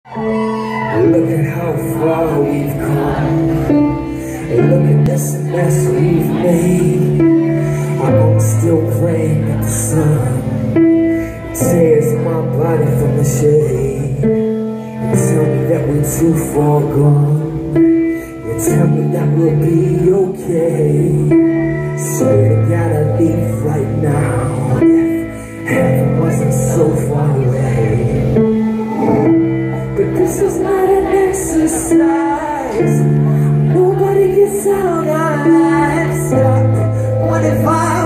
Look at how far we've come. Look at this mess we've made. I'm still praying that the sun tears my body from the shade. You tell me that we're too far gone. You tell me that we'll be okay. Swear to God I'd leave right now if heaven wasn't so far away. But this is not an exercise. Nobody gets out alive. Stop. What if I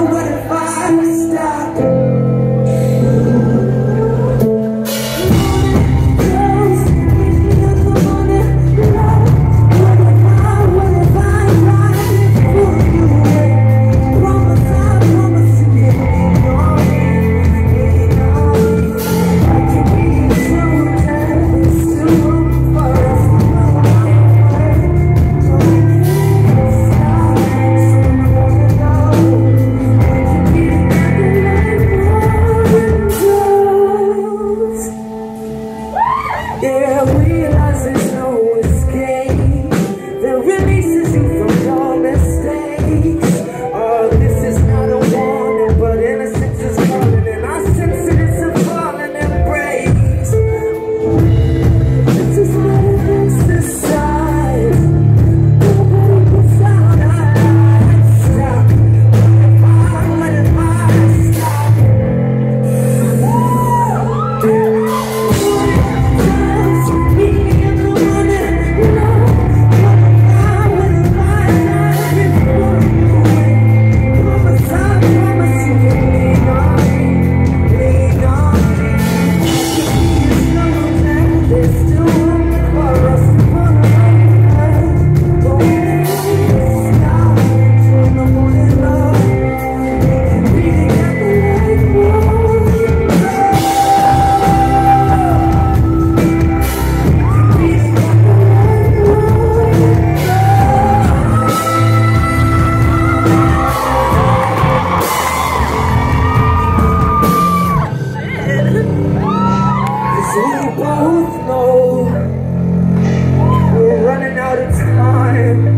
stop? Yeah, realize there's no escape that releases you from your mistakes. Oh, this is not a warning, but innocence is calling, and I sense it is a falling embrace. This is not an exercise. Nobody puts out alive. Stop. What if I stop? We both know we're running out of time.